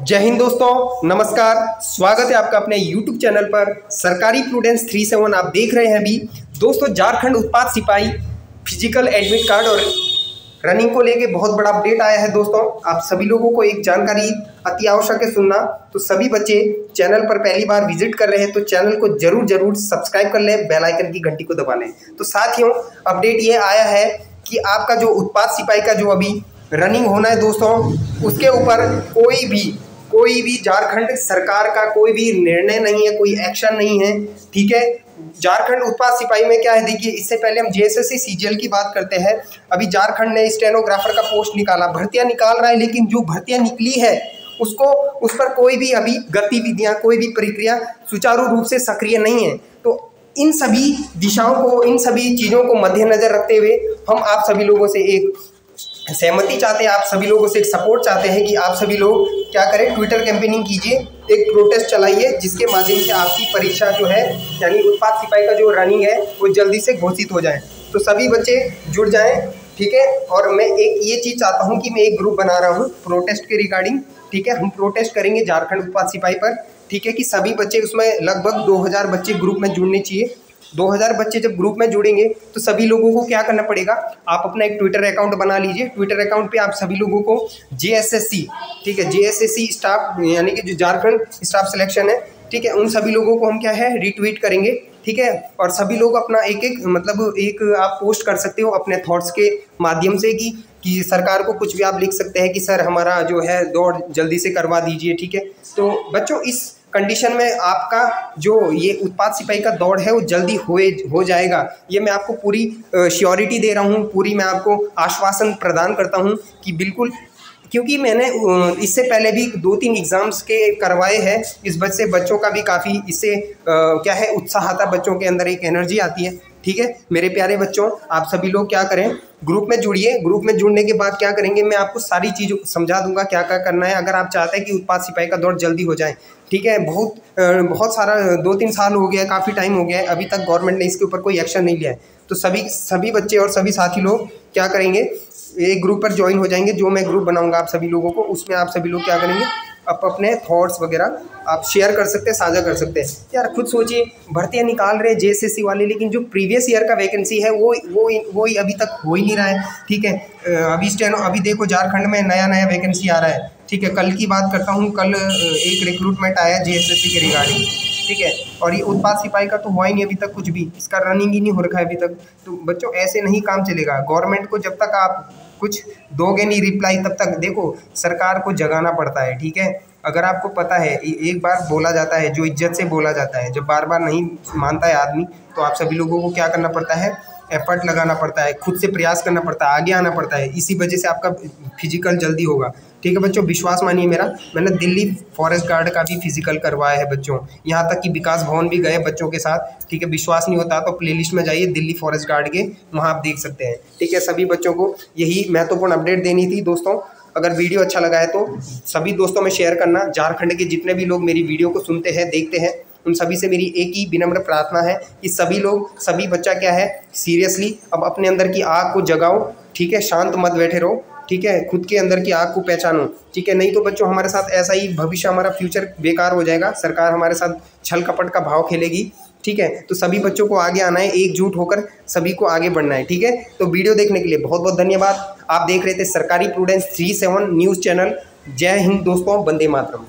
जय हिंद दोस्तों, नमस्कार। स्वागत है आपका अपने YouTube चैनल पर सरकारी प्रूडेंस 37। आप देख रहे हैं अभी दोस्तों झारखंड उत्पाद सिपाही फिजिकल एडमिट कार्ड और रनिंग को लेके बहुत बड़ा अपडेट आया है। दोस्तों आप सभी लोगों को एक जानकारी अति आवश्यक है सुनना। तो सभी बच्चे चैनल पर पहली बार विजिट कर रहे हैं तो चैनल को जरूर सब्सक्राइब कर लें, बेल आइकन की घंटी को दबा लें। तो साथियों अपडेट ये आया है कि आपका जो उत्पाद सिपाही का जो अभी रनिंग होना है दोस्तों, उसके ऊपर कोई भी झारखंड सरकार का कोई भी निर्णय नहीं है, कोई एक्शन नहीं है। ठीक है, झारखंड उत्पाद सिपाही में क्या है, देखिए इससे पहले हम जेएसएससी सीजीएल की बात करते हैं। अभी झारखंड ने स्टेनोग्राफर का पोस्ट निकाला, भर्तियां निकाल रहा है, लेकिन जो भर्तियां निकली है उस पर कोई भी अभी गतिविधियां, कोई भी प्रक्रिया सुचारू रूप से सक्रिय नहीं है। तो इन सभी दिशाओं को, इन सभी चीज़ों को मद्देनजर रखते हुए हम आप सभी लोगों से एक सहमति चाहते हैं, आप सभी लोगों से एक सपोर्ट चाहते हैं कि आप सभी लोग क्या करें, ट्विटर कैंपेनिंग कीजिए, एक प्रोटेस्ट चलाइए, जिसके माध्यम से आपकी परीक्षा जो है यानी उत्पाद सिपाही का जो रनिंग है वो जल्दी से घोषित हो जाए। तो सभी बच्चे जुड़ जाएं, ठीक है। और मैं एक ये चीज़ चाहता हूँ कि मैं एक ग्रुप बना रहा हूँ प्रोटेस्ट के रिगार्डिंग। ठीक है, हम प्रोटेस्ट करेंगे झारखंड उत्पाद सिपाही पर। ठीक है कि सभी बच्चे उसमें लगभग 2000 बच्चे ग्रुप में जुड़ने चाहिए। 2000 बच्चे जब ग्रुप में जुड़ेंगे तो सभी लोगों को क्या करना पड़ेगा, आप अपना एक ट्विटर अकाउंट बना लीजिए। ट्विटर अकाउंट पे आप सभी लोगों को जेएसएससी, ठीक है, जेएसएससी स्टाफ यानी कि जो झारखंड स्टाफ सिलेक्शन है, ठीक है, उन सभी लोगों को हम क्या है रिट्वीट करेंगे। ठीक है, और सभी लोग अपना एक आप पोस्ट कर सकते हो अपने थॉट्स के माध्यम से कि सरकार को कुछ भी आप लिख सकते हैं कि सर हमारा जो है दौड़ जल्दी से करवा दीजिए। ठीक है, तो बच्चों इस कंडीशन में आपका जो ये उत्पाद सिपाही का दौड़ है वो जल्दी हो जाएगा। ये मैं आपको पूरी श्योरिटी दे रहा हूँ, पूरी मैं आपको आश्वासन प्रदान करता हूँ कि बिल्कुल, क्योंकि मैंने इससे पहले भी 2-3 एग्ज़ाम्स के करवाए हैं। इस वजह से बच्चों का भी काफ़ी इससे क्या है उत्साह आता, बच्चों के अंदर एक एनर्जी आती है। ठीक है मेरे प्यारे बच्चों, आप सभी लोग क्या करें, ग्रुप में जुड़िए। ग्रुप में जुड़ने के बाद क्या करेंगे, मैं आपको सारी चीज़ों समझा दूंगा क्या क्या करना है, अगर आप चाहते हैं कि उत्पाद सिपाही का दौड़ जल्दी हो जाए। ठीक है, बहुत सारा 2-3 साल हो गया है, काफ़ी टाइम हो गया है, अभी तक गवर्नमेंट ने इसके ऊपर कोई एक्शन नहीं लिया है। तो सभी बच्चे और सभी साथी लोग क्या करेंगे, एक ग्रुप पर ज्वाइन हो जाएंगे। जो मैं ग्रुप बनाऊंगा आप सभी लोगों को, उसमें आप सभी लोग क्या करेंगे, अपने थॉट्स वगैरह आप शेयर कर सकते हैं, साझा कर सकते हैं। यार खुद सोचिए, भर्तियां निकाल रहे हैं जेएसएससी वाले, लेकिन जो प्रीवियस ईयर का वैकेंसी है वो अभी तक हो ही नहीं रहा है। ठीक है, अभी देखो झारखंड में नया वैकेंसी आ रहा है। ठीक है, कल की बात करता हूँ, कल एक रिक्रूटमेंट आया जेएसएससी के रिगार्डिंग। ठीक है, और ये उत्पाद सिपाही का तो हुआ ही नहीं अभी तक कुछ भी, इसका रनिंग ही नहीं हो रखा है अभी तक। तो बच्चों ऐसे नहीं काम चलेगा। गवर्नमेंट को जब तक आप कुछ दोगे नहीं रिप्लाई, तब तक देखो सरकार को जगाना पड़ता है। ठीक है, अगर आपको पता है एक बार बोला जाता है, जो इज्जत से बोला जाता है, जब बार बार नहीं मानता है आदमी, तो आप सभी लोगों को क्या करना पड़ता है, एफर्ट लगाना पड़ता है, खुद से प्रयास करना पड़ता है, आगे आना पड़ता है। इसी वजह से आपका फिजिकल जल्दी होगा। ठीक है बच्चों, विश्वास मानिए मेरा, मैंने दिल्ली फॉरेस्ट गार्ड का भी फिजिकल करवाया है बच्चों, यहाँ तक कि विकास भवन भी गए बच्चों के साथ। ठीक है, विश्वास नहीं होता तो प्लेलिस्ट में जाइए दिल्ली फॉरेस्ट गार्ड के, वहाँ आप देख सकते हैं। ठीक है, सभी बच्चों को यही महत्वपूर्ण अपडेट देनी थी दोस्तों। अगर वीडियो अच्छा लगा है तो सभी दोस्तों में शेयर करना। झारखंड के जितने भी लोग मेरी वीडियो को सुनते हैं, देखते हैं, उन सभी से मेरी एक ही विनम्र प्रार्थना है कि सभी बच्चा क्या है, सीरियसली अब अपने अंदर की आग को जगाओ। ठीक है, शांत मत बैठे रहो। ठीक है, खुद के अंदर की आग को पहचानो। ठीक है, नहीं तो बच्चों हमारे साथ ऐसा ही भविष्य, हमारा फ्यूचर बेकार हो जाएगा। सरकार हमारे साथ छल कपट का भाव खेलेगी। ठीक है, तो सभी बच्चों को आगे आना है, एकजुट होकर सभी को आगे बढ़ना है। ठीक है, तो वीडियो देखने के लिए बहुत बहुत धन्यवाद। आप देख रहे थे सरकारी प्रूडेंस 37 न्यूज़ चैनल। जय हिंद दोस्तों, वंदे मातरम।